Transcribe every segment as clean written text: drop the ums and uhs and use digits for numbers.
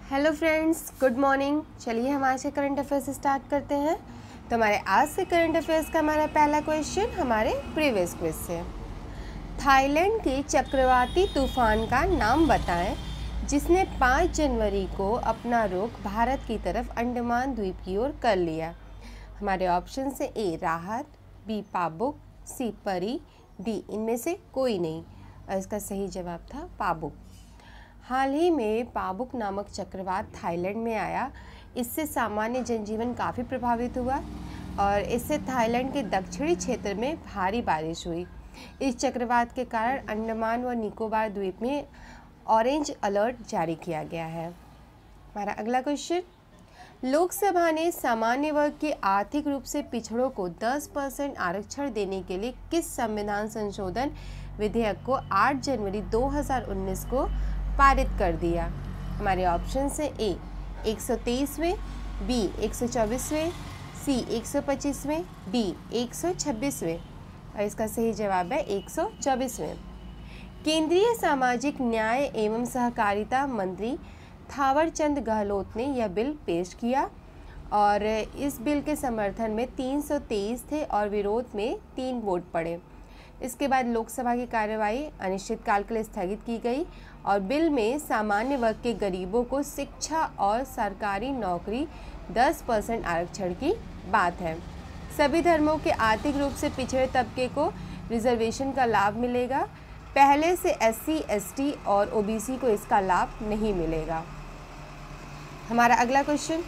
Hello friends, good morning. चलिए हम आज से करंट अफेयर्स स्टार्ट करते हैं। तो हमारे आज से करंट अफेयर्स का हमारा पहला क्वेश्चन हमारे प्रीवियस क्विज से। थाईलैंड के चक्रवाती तूफान का नाम बताएं जिसने 5 जनवरी को अपना रुख भारत की तरफ अंडमान द्वीप की ओर कर लिया। हमारे ऑप्शन से ए राहत, बी पाबुक, सी परी, डी इनमें से कोई नहीं। और इसका सही जवाब था पाबुक। हाल ही में पाबुक नामक चक्रवात थाईलैंड में आया। इससे सामान्य जनजीवन काफ़ी प्रभावित हुआ और इससे थाईलैंड के दक्षिणी क्षेत्र में भारी बारिश हुई। इस चक्रवात के कारण अंडमान व निकोबार द्वीप में ऑरेंज अलर्ट जारी किया गया है। हमारा अगला क्वेश्चन, लोकसभा ने सामान्य वर्ग के आर्थिक रूप से पिछड़ों को 10% आरक्षण देने के लिए किस संविधान संशोधन विधेयक को 8 जनवरी 2019 को पारित कर दिया। हमारे ऑप्शन से ए 123वें, बी 124वें, सी 125वें, डी 126वें। और इसका सही जवाब है 124वें। केंद्रीय सामाजिक न्याय एवं सहकारिता मंत्री थावरचंद गहलोत ने यह बिल पेश किया और इस बिल के समर्थन में 323 थे और विरोध में 3 वोट पड़े। इसके बाद लोकसभा की कार्यवाही अनिश्चितकाल के लिए स्थगित की गई और बिल में सामान्य वर्ग के गरीबों को शिक्षा और सरकारी नौकरी 10% आरक्षण की बात है। सभी धर्मों के आर्थिक रूप से पिछड़े तबके को रिजर्वेशन का लाभ मिलेगा। पहले से SC, ST और OBC को इसका लाभ नहीं मिलेगा। हमारा अगला क्वेश्चन,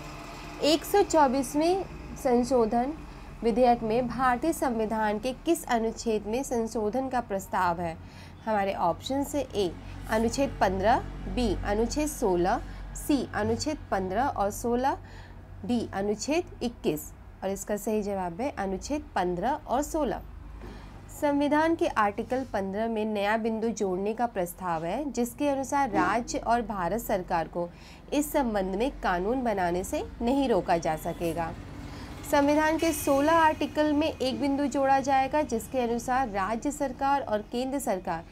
124वें संशोधन विधेयक में भारतीय संविधान के किस अनुच्छेद में संशोधन का प्रस्ताव है। हमारे ऑप्शन से ए अनुच्छेद 15, बी अनुच्छेद 16, सी अनुच्छेद 15 और 16, डी अनुच्छेद 21। और इसका सही जवाब है अनुच्छेद 15 और 16। संविधान के आर्टिकल 15 में नया बिंदु जोड़ने का प्रस्ताव है जिसके अनुसार राज्य और भारत सरकार को इस संबंध में कानून बनाने से नहीं रोका जा सकेगा। संविधान के 16 आर्टिकल में एक बिंदु जोड़ा जाएगा जिसके अनुसार राज्य सरकार और केंद्र सरकार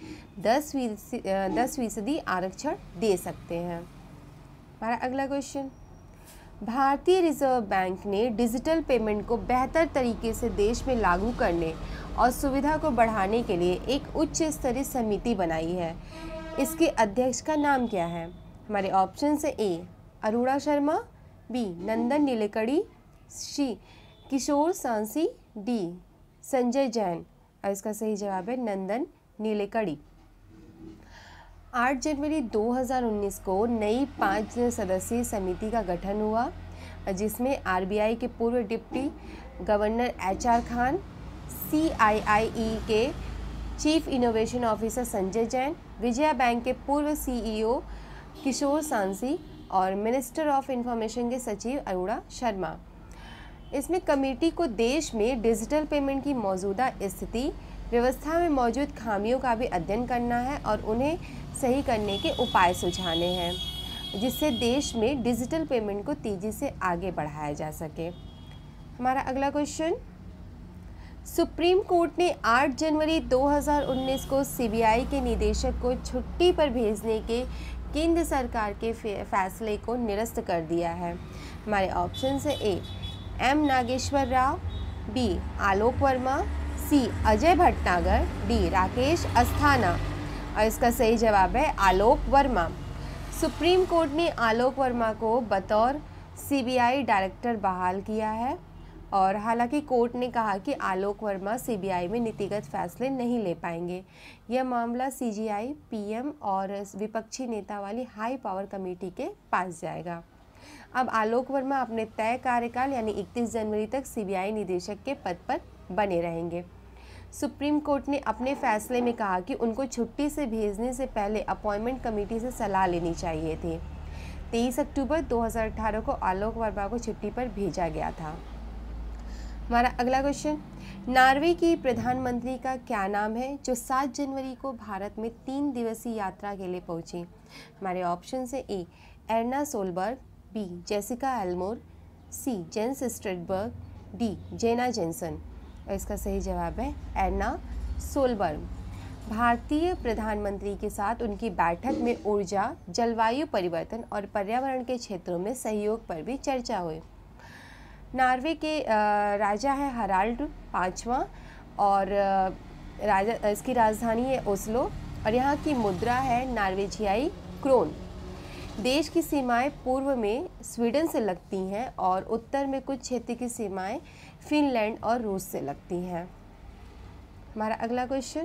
10% आरक्षण दे सकते हैं। हमारा अगला क्वेश्चन, भारतीय रिजर्व बैंक ने डिजिटल पेमेंट को बेहतर तरीके से देश में लागू करने और सुविधा को बढ़ाने के लिए एक उच्च स्तरीय समिति बनाई है। इसके अध्यक्ष का नाम क्या है। हमारे ऑप्शन से A Aruna Sharma, B Nandan Nilekani, C Kishore Sansi, D Sanjay Jain. और इसका सही जवाब है नंदन नीलेकणी। 8 जनवरी 2019 को नई 5 सदस्यीय समिति का गठन हुआ जिसमें RBI के पूर्व deputy governor HR Khan, CIIE के chief innovation officer Sanjay Jain, Vijaya bank के पूर्व CEO किशोर सांसी और मिनिस्टर ऑफ इंफॉर्मेशन के सचिव अरुणा शर्मा। इसमें कमेटी को देश में डिजिटल पेमेंट की मौजूदा स्थिति, व्यवस्था में मौजूद खामियों का भी अध्ययन करना है और उन्हें सही करने के उपाय सुझाने हैं जिससे देश में डिजिटल पेमेंट को तेज़ी से आगे बढ़ाया जा सके। हमारा अगला क्वेश्चन, सुप्रीम कोर्ट ने 8 जनवरी 2019 को CBI के निदेशक को छुट्टी पर भेजने के केंद्र सरकार के फैसले को निरस्त कर दिया है। हमारे ऑप्शन से A M Nageswara Rao, B Alok Verma, C Ajay Bhatnagar, D Rakesh Asthana. और इसका सही जवाब है आलोक वर्मा। सुप्रीम कोर्ट ने आलोक वर्मा को बतौर CBI डायरेक्टर बहाल किया है और हालांकि कोर्ट ने कहा कि आलोक वर्मा CBI में नीतिगत फैसले नहीं ले पाएंगे। यह मामला CGI, PM और विपक्षी नेता वाली हाई पावर कमेटी के पास जाएगा। अब आलोक वर्मा अपने तय कार्यकाल यानी 31 जनवरी तक CBI निदेशक के पद पर बने रहेंगे। सुप्रीम कोर्ट ने अपने फैसले में कहा कि उनको छुट्टी से भेजने से पहले अपॉइंटमेंट कमेटी से सलाह लेनी चाहिए थी। 23 अक्टूबर 2018 को आलोक वर्मा को छुट्टी पर भेजा गया था। हमारा अगला क्वेश्चन, नॉर्वे की प्रधानमंत्री का क्या नाम है जो 7 जनवरी को भारत में 3 दिवसीय यात्रा के लिए पहुंची। हमारे ऑप्शन से A Erna Solberg, B Jessica Elmore, C Jens Stoltenberg, D Jenna Jensen. और इसका सही जवाब है एर्ना सोलबर्ग। भारतीय प्रधानमंत्री के साथ उनकी बैठक में ऊर्जा, जलवायु परिवर्तन और पर्यावरण के क्षेत्रों में सहयोग पर भी चर्चा हुई। नॉर्वे के राजा है हराल्ड पांचवा और इसकी राजधानी है ओस्लो और यहाँ की मुद्रा है नॉर्वेजियाई क्रोन। देश की सीमाएं पूर्व में स्वीडन से लगती हैं और उत्तर में कुछ क्षेत्र की सीमाएं फिनलैंड और रूस से लगती हैं। हमारा अगला क्वेश्चन,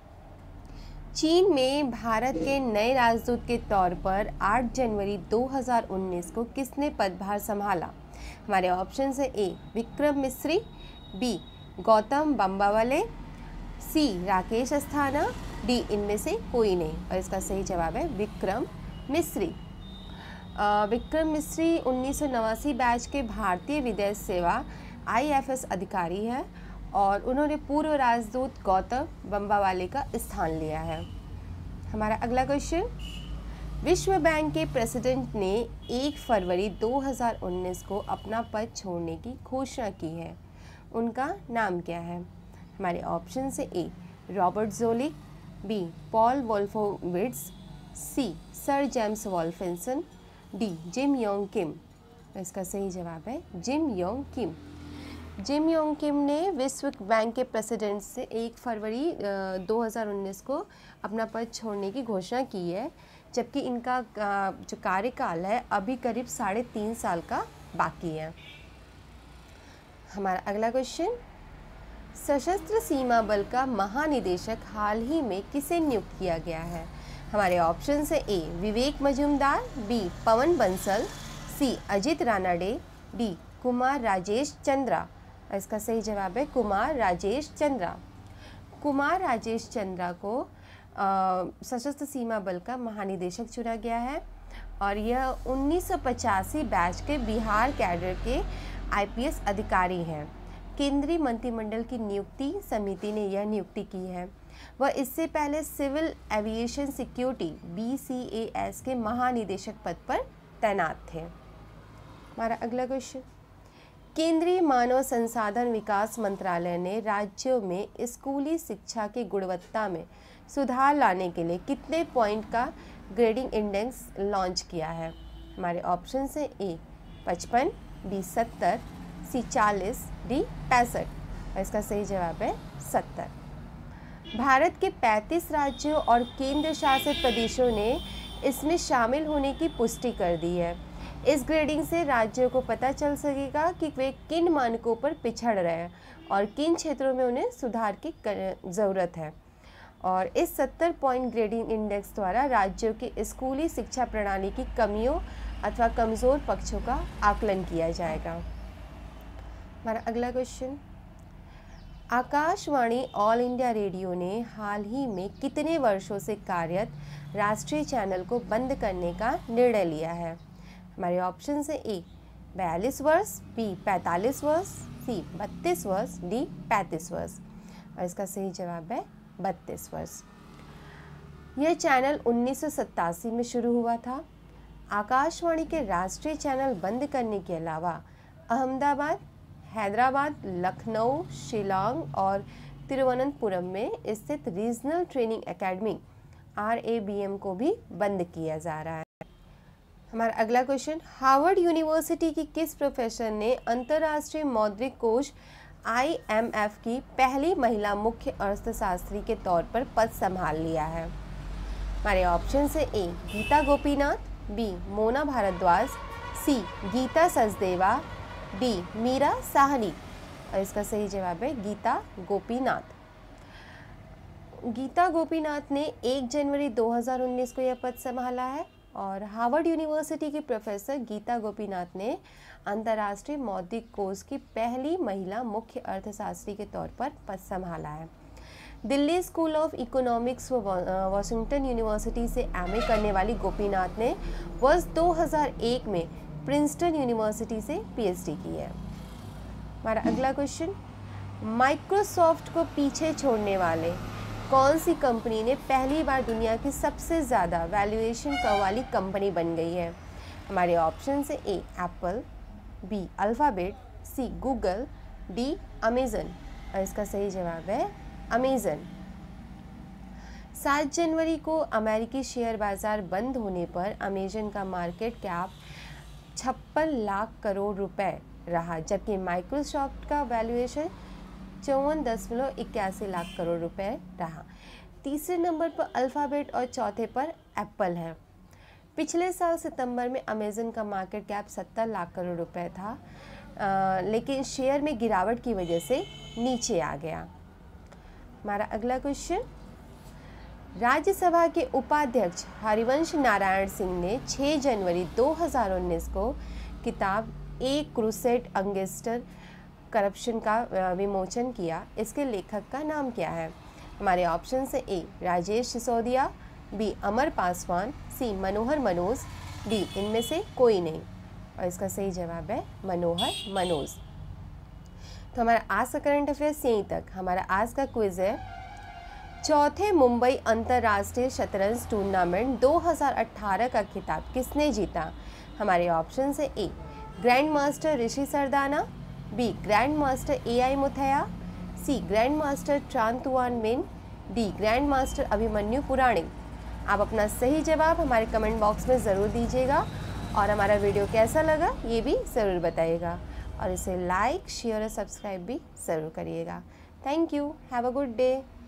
चीन में भारत के नए राजदूत के तौर पर 8 जनवरी 2019 को किसने पदभार संभाला? हमारे ऑप्शन है A Vikram Misri, B Gautam Bambawale, C Rakesh Asthana, D इनमें से कोई नहीं। और इसका सही जवाब है विक्रम मिस्री। विक्रम मिस्री 1989 बैच के भारतीय विदेश सेवा IFS अधिकारी है और उन्होंने पूर्व राजदूत गौतम बम्बावाले का स्थान लिया है। हमारा अगला क्वेश्चन, विश्व बैंक के प्रेसिडेंट ने 1 फरवरी 2019 को अपना पद छोड़ने की घोषणा की है, उनका नाम क्या है? हमारे ऑप्शन से A Robert Zoellick, B Paul Wolfowitz, C sir James Wolfensohn, D Jim Yong Kim. इसका सही जवाब है Jim Yong Kim. Jim Yong Kim ने विश्व बैंक के प्रेसिडेंट से 1 फरवरी 2019 को अपना पद छोड़ने की घोषणा की है, जबकि इनका जो कार्यकाल है अभी करीब 3.5 साल का बाकी है। हमारा अगला क्वेश्चन, सशस्त्र सीमा बल का महानिदेशक हाल ही में किसे नियुक्त किया गया है? हमारे ऑप्शन है A Vivek Majumdar, B Pawan Bansal, C Ajit Ranade, D Kumar Rajesh Chandra. इसका सही जवाब है कुमार राजेश चंद्रा। कुमार राजेश चंद्रा को सशस्त्र सीमा बल का महानिदेशक चुना गया है और यह 1985 बैच के बिहार कैडर के IPS अधिकारी हैं। केंद्रीय मंत्रिमंडल की नियुक्ति समिति ने यह नियुक्ति की है। वह इससे पहले सिविल एविएशन सिक्योरिटी BCAS के महानिदेशक पद पर तैनात थे। हमारा अगला क्वेश्चन, केंद्रीय मानव संसाधन विकास मंत्रालय ने राज्यों में स्कूली शिक्षा की गुणवत्ता में सुधार लाने के लिए कितने पॉइंट का ग्रेडिंग इंडेक्स लॉन्च किया है? हमारे ऑप्शन से ए 55, बी 70, सी 40, डी 65। और इसका सही जवाब है 70। भारत के 35 राज्यों और केंद्र शासित प्रदेशों ने इसमें शामिल होने की पुष्टि कर दी है। इस ग्रेडिंग से राज्यों को पता चल सकेगा कि वे किन मानकों पर पिछड़ रहे हैं और किन क्षेत्रों में उन्हें सुधार की ज़रूरत है। और इस 70 पॉइंट ग्रेडिंग इंडेक्स द्वारा राज्यों की स्कूली शिक्षा प्रणाली की कमियों अथवा कमज़ोर पक्षों का आकलन किया जाएगा। हमारा अगला question, Akashvani All India Radio ने हाल ही में कितने वर्षों से कार्यरत राष्ट्रीय चैनल को बंद करने का निर्णय लिया है? हमारे ऑप्शन है ए 42 वर्ष, बी 45 वर्ष, सी 32 वर्ष, डी 35 वर्ष। और इसका सही जवाब है 32 वर्ष। यह चैनल 1987 में शुरू हुआ था। आकाशवाणी के राष्ट्रीय चैनल बंद करने के अलावा अहमदाबाद, हैदराबाद, लखनऊ, शिलांग और तिरुवनंतपुरम में स्थित रीजनल ट्रेनिंग एकेडमी RABM को भी बंद किया जा रहा है। हमारा अगला क्वेश्चन, हार्वर्ड यूनिवर्सिटी की किस प्रोफेसर ने अंतर्राष्ट्रीय मौद्रिक कोष IMF की पहली महिला मुख्य अर्थशास्त्री के तौर पर पद संभाल लिया है? हमारे ऑप्शन से A Gita Gopinath, B Mona Bhardwaj, C Gita Sachdeva, D Meera Sahni. और इसका सही जवाब है गीता गोपीनाथ। गीता गोपीनाथ ने 1 जनवरी 2019 को यह पद संभाला है और हार्वर्ड यूनिवर्सिटी की प्रोफेसर गीता गोपीनाथ ने अंतर्राष्ट्रीय मौद्रिक कोष की पहली महिला मुख्य अर्थशास्त्री के तौर पर पद संभाला है। दिल्ली स्कूल ऑफ इकोनॉमिक्स व वाशिंगटन यूनिवर्सिटी से MA करने वाली गोपीनाथ ने वर्ष 2001 में प्रिंसटन यूनिवर्सिटी से PhD की है। हमारा अगला क्वेश्चन, माइक्रोसॉफ्ट को पीछे छोड़ने वाले कौन सी कंपनी ने पहली बार दुनिया की सबसे ज़्यादा वैल्यूएशन वाली कंपनी बन गई है? हमारे ऑप्शन से A Apple, B Alphabet, C Google, D Amazon. और इसका सही जवाब है अमेज़न। 7 जनवरी को अमेरिकी शेयर बाजार बंद होने पर अमेजन का मार्केट कैप 56 लाख करोड़ रुपए रहा, जबकि माइक्रोसॉफ्ट का वैल्यूएशन 54.81 लाख करोड़ रुपए रहा। तीसरे नंबर पर अल्फ़ाबेट और चौथे पर एप्पल है। पिछले साल सितंबर में अमेजन का मार्केट कैप 70 लाख करोड़ रुपए था, लेकिन शेयर में गिरावट की वजह से नीचे आ गया। हमारा अगला क्वेश्चन, राज्यसभा के उपाध्यक्ष हरिवंश नारायण सिंह ने 6 जनवरी 2019 को किताब ए क्रूसेड अगेंस्ट करप्शन का विमोचन किया। इसके लेखक का नाम क्या है? हमारे ऑप्शन से A Rajesh Sisodia, B Amar Paswan, C Manohar Manoj, D इनमें से कोई नहीं। और इसका सही जवाब है मनोहर मनोज। तो हमारा आज का करंट अफेयर्स यहीं तक। हमारा आज का क्विज है, चौथे मुंबई अंतर्राष्ट्रीय शतरंज टूर्नामेंट 2018 का खिताब किसने जीता? हमारे ऑप्शन से A grand master Rishi Sardana, B grand master AI Muthaiah, C grand master Tran Tuan Minh, D grand master Abhimanyu Puranik. आप अपना सही जवाब हमारे कमेंट बॉक्स में ज़रूर दीजिएगा और हमारा वीडियो कैसा लगा ये भी ज़रूर बताइएगा, और इसे लाइक, शेयर और सब्सक्राइब भी ज़रूर करिएगा। Thank you, have a good day.